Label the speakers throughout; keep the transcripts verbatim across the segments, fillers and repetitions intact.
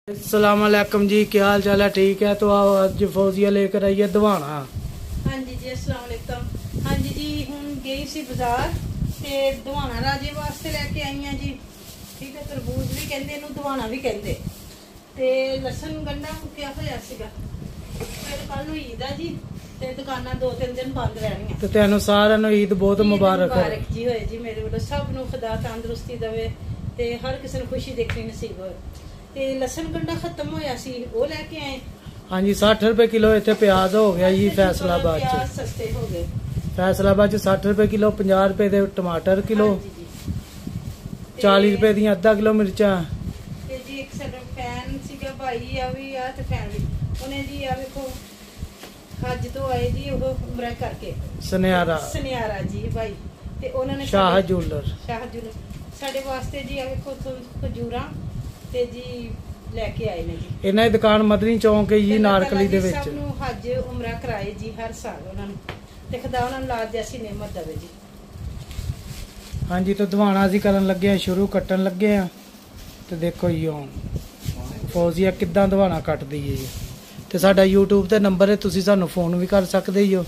Speaker 1: अस्सलाम वालेकुम जी, क्या हाल चाल है? ठीक है। तो आओ आज फौजिया लेकर आई है दवाना।
Speaker 2: हाँ जी जी अस्सलाम वालेकुम। हाँ जी जी हूँ गई सी बाजार ते दवाना राजे वास्ते लेके आई हाँ जी। ठीक है, तरबूज भी कहते इनू, दवाना भी कहते ते लसन गंढा मुक्या होया सीगा। फिर कल नूं ईद है जी ते दुकानां दो तीन दिन बंद रहणियां।
Speaker 1: ते तैनूं सारिआं नूं ईद बहुत मुबारक है।
Speaker 2: मुबारक जी होए जी मेरे वालों सब नूं खुदा तंदुरुस्ती देवे ते हर किसी नूं खुशी देखनी नसीब होए। ते लसन गंढा खत्म होया सी वो लेके आए।
Speaker 1: हाँ जी, साठ रुपए किलो इत्थे प्याज हो गया जी फैसलाबाद च।
Speaker 2: प्याज सस्ते हो गए
Speaker 1: फैसलाबाद च साठ रुपए किलो, पचास रुपए दे टमाटर किलो, चालीस रुपए दी अद्धा किलो मिर्चा।
Speaker 2: ते जी एक साडा फैन सीगा भाई आ भी आ ते फैन भी उन्हें जी आ देखो हज तो आए जी वो उमरा करके
Speaker 1: सनियारा
Speaker 2: सनियारा जी भाई ते उन्होंने
Speaker 1: शाह जूलर
Speaker 2: शाह जूलर साडे वास्ते जी आ देखो खजूरा ते जी लेके आए ने जी।
Speaker 1: इन्हां दी दुकान मदनी चौक है जी नारकली दे विच।
Speaker 2: सब नूं हज उमरा कराए जी हर साल उन्हां नूं ते खुदा उन्हां नूं लाज जैसी नेमत देवे जी।
Speaker 1: हाँ जी, तो दवाना असीं करन लगे हैं शुरू, कट्टन लगे हैं। तो देखो जी हुण फौजिया किद्दां दवाना कटदी है जी। ते साडा यूट्यूब ते नंबर है, तुसीं सानूं फोन भी कर सकदे हो।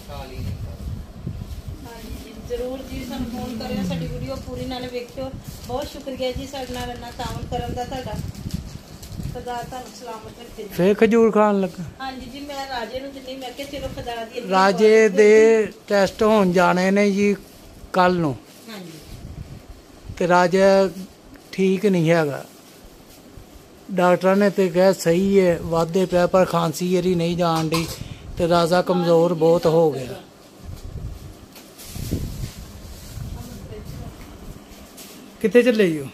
Speaker 2: जरूर जी सानूं फोन करियो, साडी वीडियो पूरी नाल वेखियो। बहुत शुक्रिया जी साडे नाल इन्ना ताउन करन दा तुहाडा। खुदा तुहानूं सलामत रखे।
Speaker 1: फिर खजूर खान लगा।
Speaker 2: हाँ जी जी मैं राजे नूं दिन्नी, मैं कि चलो खुदा दी
Speaker 1: राजे दे टेस्ट होण जाने ने जी कल नूं।
Speaker 2: हाँ जी
Speaker 1: ते राजा ठीक नहीं हैगा, डॉक्टर ने तो कहा सही है, वादे पे पर खांसी यरी नहीं जान दी ते राजा कमजोर बहुत हो गया। कितने चले हो?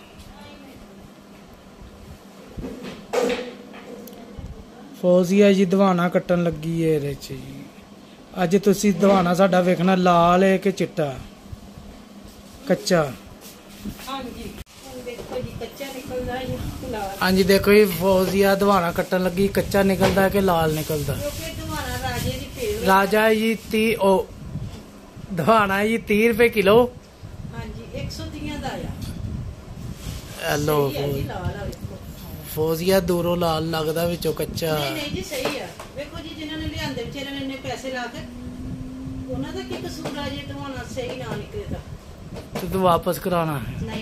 Speaker 1: फौजिया जी दवाना कट्टन लगी है इहदे च जी। अज तुसी दवाना साडा वेखना लाल है कि चिट्टा कच्चा।
Speaker 2: हाँ जी देखो जी कच्चा निकलदा है लाल।
Speaker 1: हाँ जी देखो जी फौजिया दवाना कट्टन लगी, कच्चा निकलदा है कि लाल निकलदा?
Speaker 2: क्योंकि दवाना राजे दी फेवरेट।
Speaker 1: राजा जी ती ओ दवाना जी तीह रुपए किलो।
Speaker 2: हाँ जी एक सौ तीह दा आया।
Speaker 1: हेलो
Speaker 2: जी लाल आ देखो
Speaker 1: फौजिया दूरों लाल लगदा विचों कच्चा।
Speaker 2: नहीं नहीं जी सही है। देखो जी जिन्होंने लियांदे बेचारे ने इन्ने पैसे ला के उन्हां दा की कसूर आ जे दवाना सही ना निकले ता
Speaker 1: तो तू वापस कराना है?
Speaker 2: नहीं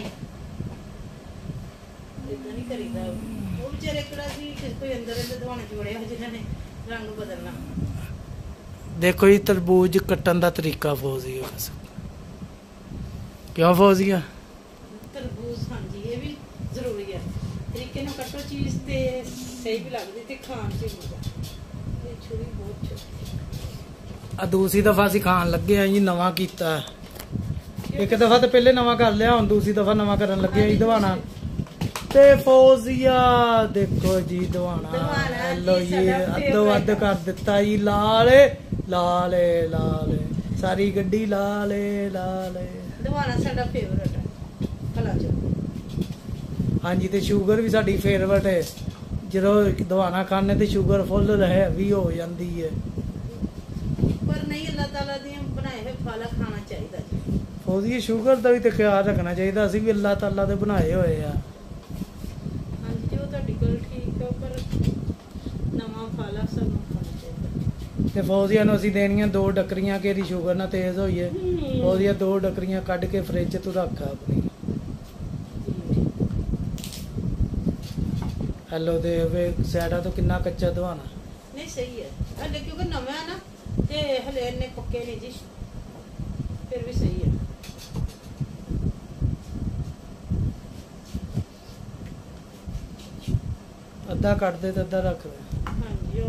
Speaker 2: इतना नहीं करीदा। वो बेचारे कड़ा सी किस कोई अंदर अंदर दवाने जोड़े हो जिन्होंने रंग बदलना।
Speaker 1: देखो जी तरबूज कट्टन दा तरीका फौजिया, क्यों फौजिया?
Speaker 2: तरबूज हाँ जी ये भी जरूरी है, तरीके नाल कट्टो चीज ते सही भी लगदी ते खाण च भी। ये छुरी बहुत छोटी।
Speaker 1: आ दूसरी दफा असीं खान लगे हैं जी, नवा कीता। एक दफा तो पहले नवा कर लिया, हुण दूसरी दफा नवा करन लगे हैं जी दवाना। ते फौजिया देखो जी दवाना हेलो जी अद्धो अद्ध कर दिता जी। लाल लाल लाल सारी गड्डी लाल लाल।
Speaker 2: दवाना साडा फेवरेट है कला चो।
Speaker 1: हाँ जी, तो शुगर भी साडी फेवरेट है। जो दवाना खाने तो शुगर फुल हैवी हो जाती है,
Speaker 2: पर नहीं अल्लाह ताला दी बनाए हुए फल खाना चाहिए जी।
Speaker 1: फौजी शुगर का भी तो ख्याल रखना चाहिए, असीं भी अल्लाह ताला दे बनाए हुए आ।
Speaker 2: हाँ जी जो तुहाडी गल ठीक है, पर नवा फल सानूं खाना चाहिए।
Speaker 1: ते फौजिया नूं असीं देनियां दो डकरियां कि इहदी शुगर ना तेज होई है। फौजिया दो डकरियां कढ के फ्रिज तू रख अपनी। हेलो दे वे सैडा तो कितना कच्चा दवाना।
Speaker 2: नहीं सही है हले क्योंकि नवा है ना ते हले इन्ने पक्के नहीं जी, फिर भी सही है।
Speaker 1: अद्धा कट दे ते अद्धा रख दे।
Speaker 2: हाँ जी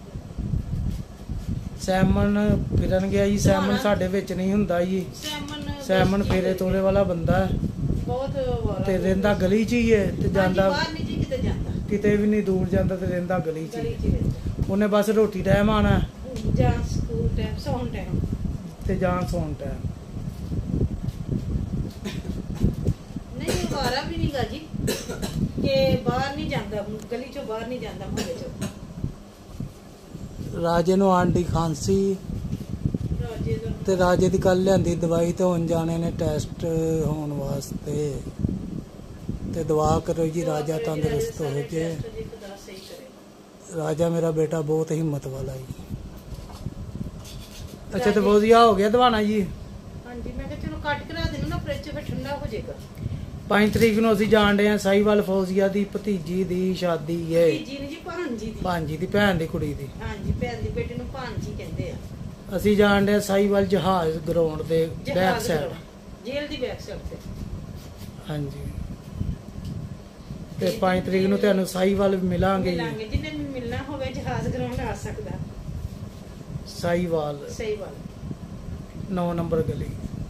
Speaker 1: सैमन फिरन गया जी, सैमन साडे विच नहीं हुंदा जी।
Speaker 2: सैमन
Speaker 1: सैमन फेरे तोरे वाला बंदा है
Speaker 2: बहुत
Speaker 1: ते रहिंदा गली च ही है ते जांदा
Speaker 2: बाहर नहीं जी किते जांदा,
Speaker 1: किते भी नहीं दूर जांदा ते रहिंदा गली च
Speaker 2: गली
Speaker 1: ही।
Speaker 2: च रहंदा।
Speaker 1: उन्हें बस रोटी टाइम आना
Speaker 2: जां स्कूल टाइम सौन टाइम
Speaker 1: ते जां सौन टाइम।
Speaker 2: नहीं वारा भी नहीं गा जी के बाहर नहीं जांदा, गली चों बाहर नहीं जांदा मोहल्ले चों।
Speaker 1: राजे नूं आंटी खांसी
Speaker 2: राजे दा
Speaker 1: ते राजे दी कल लियांदी दवाई ते हुण जाने ने टेस्ट होण वास्ते। ते दुआ करो जी राजा तंदुरुस्त हो जाए। राजा मेरा बेटा बहुत हिम्मत वाला जी। अच्छा तो फौजिया हो गया दवाना जी।
Speaker 2: हाँ जी मैं चलो कट करा देना ना फ्रिज फिर ठंडा हो जाएगा।
Speaker 1: पांच तरीक ਨੂੰ ਅਸੀਂ ਜਾਣ ਰਹੇ ਹਾਂ ਸਾਈਵਾਲ ਫੌਜ਼ੀਆ ਦੀ ਭਤੀਜੀ ਦੀ ਸ਼ਾਦੀ ਹੈ।
Speaker 2: ਭਤੀਜੀ ਨੇ ਜੀ ਭਾਂਜੀ ਦੀ।
Speaker 1: ਭਾਂਜੀ ਦੀ ਭੈਣ ਦੀ ਕੁੜੀ ਦੀ।
Speaker 2: ਹਾਂਜੀ ਭੈਣ ਦੀ ਬੇਟੇ ਨੂੰ ਭਾਂਜੀ ਕਹਿੰਦੇ ਆ।
Speaker 1: ਅਸੀਂ ਜਾਣ ਰਹੇ ਹਾਂ ਸਾਈਵਾਲ ਜਹਾਜ਼ ਗਰਾਊਂਡ ਦੇ ਬੈਕ ਸਾਈਡ
Speaker 2: ਜੇਲ੍ਹ ਦੀ ਬੈਕ ਸਾਈਡ ਤੇ। ਹਾਂਜੀ
Speaker 1: ਤੇ ਪੰਜ ਤਰੀਕ ਨੂੰ ਤੁਹਾਨੂੰ ਸਾਈਵਾਲ ਮਿਲਾਂਗੇ ਜੀ।
Speaker 2: ਮਿਲਾਂਗੇ ਜਿੰਨੇ ਨੂੰ ਮਿਲਣਾ ਹੋਵੇ ਜਹਾਜ਼ ਗਰਾਊਂਡ ਆ ਸਕਦਾ।
Speaker 1: ਸਾਈਵਾਲ
Speaker 2: ਸਾਈਵਾਲ
Speaker 1: ਨੌ ਨੰਬਰ ਗਲੀ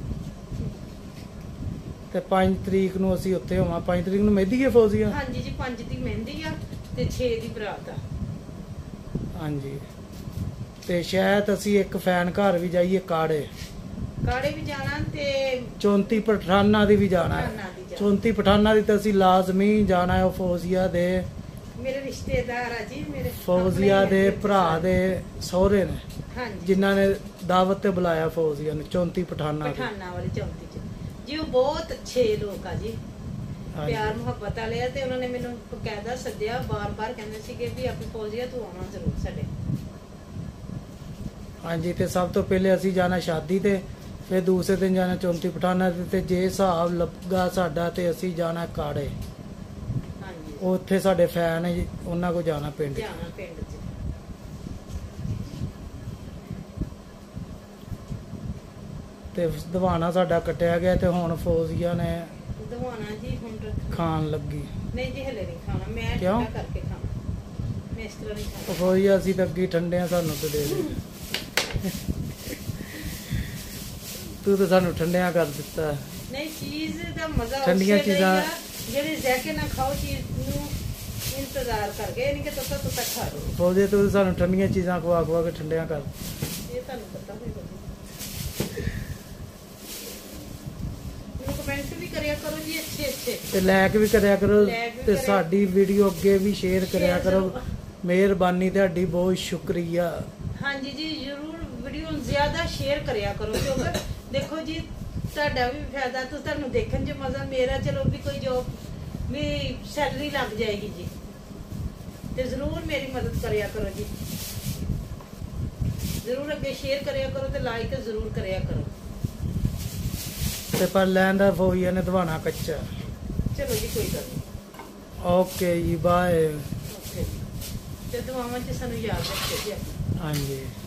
Speaker 1: ਤੇ ਪੰਜ ਤਰੀਕ ਨੂੰ ਅਸੀਂ ਉੱਥੇ ਹੋਵਾਂ। ਪੰਜ ਤਰੀਕ ਨੂੰ ਮਹਿੰਦੀ ਹੈ ਫੌਜ਼ੀਆ।
Speaker 2: ਹਾਂਜੀ ਜੀ ਪੰਜ ਦੀ ਮਹਿੰਦੀ ਆ ਤੇ ਛੇ ਦੀ ਬਰਾਤ ਆ।
Speaker 1: ਹਾਂਜੀ ਤੇ ਸ਼ਾਇਦ ਅਸੀਂ ਇੱਕ ਫੈਨ ਘਰ ਵੀ ਜਾਈਏ ਕਾੜੇ
Speaker 2: ਕਾੜੇ ਵੀ ਜਾਣਾ ਤੇ
Speaker 1: ਚੌਂਤੀ ਪਠਾਨਾਂ ਦੀ ਵੀ ਜਾਣਾ ਹੈ। ਚੌਂਤੀ ਪਠਾਨਾਂ ਦੀ ਤਾਂ ਅਸੀਂ ਲਾਜ਼ਮੀ ਜਾਣਾ ਹੈ। ਉਹ ਫੌਜ਼ੀਆ ਦੇ
Speaker 2: ਮੇਰੇ ਰਿਸ਼ਤੇਦਾਰ ਆ ਜੀ ਮੇਰੇ
Speaker 1: ਫੌਜ਼ੀਆ ਦੇ ਭਰਾ ਦੇ ਸਹੁਰੇ ਨੇ।
Speaker 2: ਹਾਂਜੀ
Speaker 1: ਜਿਨ੍ਹਾਂ ਨੇ ਦਾਵਤ ਤੇ ਬੁਲਾਇਆ ਫੌਜ਼ੀਆ ਨੂੰ ਚੌਂਤੀ ਪਠਾਨਾਂ
Speaker 2: ਪਠਾਨਾਂ ਵਾਲੀ ਚੌਂਤੀ ਚ ਜੀ। ਉਹ ਬਹੁਤ ਅੱਛੇ ਲੋਕ ਆ ਜੀ ਪਿਆਰ ਮੁਹੱਬਤ ਵਾਲੇ ਆ ਤੇ ਉਹਨਾਂ ਨੇ ਮੈਨੂੰ ਬਕਾਇਦਾ ਸੱਦਿਆ ਬਾਰ-ਬਾਰ ਕਹਿੰਦੇ ਸੀਗੇ ਵੀ ਆਪਣੀ ਫੌਜ਼ੀਆ ਤੂੰ ਆਉਣਾ ਜ਼ਰੂਰ ਸਾਡੇ। ਹਾਂਜੀ
Speaker 1: ਤੇ ਸਭ ਤੋਂ ਪਹਿਲੇ ਅਸੀਂ ਜਾਣਾ ਸ਼ਾਦੀ ਤੇ ਫਿਰ ਦੂਸਰੇ ਦਿਨ ਜਾਣਾ ਚੌਂਤੀ ਪਠਾਨਾਂ ਤੇ ਜੇ ਹਿਸਾਬ ਲੱਗਾ ਸਾਡਾ ਤੇ ਅਸੀਂ ਜਾਣਾ ਕਾੜੇ।
Speaker 2: ਹਾਂਜੀ
Speaker 1: ਉੱਥੇ ਸਾਡੇ ਫੈਨ ਹੈ ਉਹਨਾਂ ਕੋ ਜਾਣਾ ਪਿੰਡ
Speaker 2: ਜਾਣਾ ਪਿੰਡ ਚ।
Speaker 1: ਤੇ ਦਵਾਨਾ ਸਾਡਾ ਕੱਟਿਆ ਗਿਆ ਤੇ ਹੁਣ ਫੌਜ਼ੀਆ ਨੇ
Speaker 2: ਦਵਾਨਾ ਜੀ ਹੁਣ
Speaker 1: ਖਾਣ ਲੱਗੀ।
Speaker 2: ਨਹੀਂ ਜੀ ਹਲੇ ਨਹੀਂ ਖਾਣਾ ਮੈਂ
Speaker 1: ਕਿਉਂ
Speaker 2: ਠੰਡਾ ਕਰਕੇ ਖਾਣਾ ਮੈਂ ਇਸ ਤਰ੍ਹਾਂ ਨਹੀਂ ਖਾਣਾ।
Speaker 1: ਫੌਜ਼ੀਆ ਅਸੀਂ ਤਾਂ ਅੱਗੇ ਠੰਡੇ ਆ ਸਾਨੂੰ ਤੇ ਦੇ ਦੇ। ਤੂੰ ਤਾਂ ਸਾਨੂੰ ਠੰਡਿਆਂ ਕਰ ਦਿੱਤਾ।
Speaker 2: ਨਹੀਂ ਚੀਜ਼ ਦਾ ਮਜ਼ਾ
Speaker 1: ਠੰਡੀਆਂ ਚੀਜ਼ਾਂ
Speaker 2: ਜਿਹੜੀ ਜ਼ਹਿ ਕੇ ਨਾ ਖਾਓ ਚੀਜ਼ ਨੂੰ ਇੰਤਜ਼ਾਰ ਕਰ ਗਏ ਨਹੀਂ ਕਿ ਤੁਸੀਂ ਤੁਸੀਂ ਖਾ ਲਓ।
Speaker 1: ਫੌਜ਼ੀਆ ਤੂੰ ਸਾਨੂੰ ਠੰਡੀਆਂ ਚੀਜ਼ਾਂ ਖਵਾ ਖਵਾ ਕੇ ਠੰਡਿਆਂ ਕਰ।
Speaker 2: ਇਹ ਤੁਹਾਨੂੰ ਪਤਾ ਹੋਏਗਾ ਜੀ। ਕਮੈਂਟ ਵੀ ਕਰਿਆ ਕਰੋ ਜੀ ਅੱਛੇ ਅੱਛੇ ਤੇ
Speaker 1: ਲਾਈਕ ਵੀ ਕਰਿਆ ਕਰੋ ਤੇ ਸਾਡੀ ਵੀਡੀਓ ਅੱਗੇ ਵੀ ਸ਼ੇਅਰ ਕਰਿਆ ਕਰੋ। ਮਿਹਰਬਾਨੀ ਤੁਹਾਡੀ ਬਹੁਤ ਸ਼ੁਕਰੀਆ। ਹਾਂਜੀ
Speaker 2: ਜੀ ਜ਼ਰੂਰ ਵੀਡੀਓ ਜ਼ਿਆਦਾ ਸ਼ੇਅਰ ਕਰਿਆ ਕਰੋ ਕਿਉਂਕਿ ਦੇਖੋ ਜੀ ਤੁਹਾਡਾ ਵੀ ਫਾਇਦਾ ਤੇ ਤੁਹਾਨੂੰ ਦੇਖਣ 'ਚ ਮਜ਼ਾ ਮੇਰਾ ਚਲੋ ਵੀ ਕੋਈ ਜੋਬ ਵੀ ਸੈਲਰੀ ਲੱਗ ਜਾਏਗੀ ਜੀ ਤੇ ਜ਼ਰੂਰ ਮੇਰੀ ਮਦਦ ਕਰਿਆ ਕਰੋ ਜੀ। ਜ਼ਰੂਰ ਅੱਗੇ ਸ਼ੇਅਰ ਕਰਿਆ ਕਰੋ ਤੇ ਲਾਈਕ ਜ਼ਰੂਰ ਕਰਿਆ ਕਰੋ।
Speaker 1: ਤੇ ਪਰ ਲੈਣ ਦਾ ਫੌਜ਼ੀਆ ਨੇ ਦਵਾਨਾ ਕੱਚਾ।
Speaker 2: ਚਲੋ ਜੀ ਕੋਈ ਗੱਲ ਨਹੀਂ।
Speaker 1: ਓਕੇ ਜੀ ਬਾਏ।
Speaker 2: ਓਕੇ ਤੇ ਦੁਆਵਾਂ 'ਚ ਸਾਨੂੰ ਯਾਦ ਰੱਖਿਓ ਜੀ।
Speaker 1: ਹਾਂਜੀ।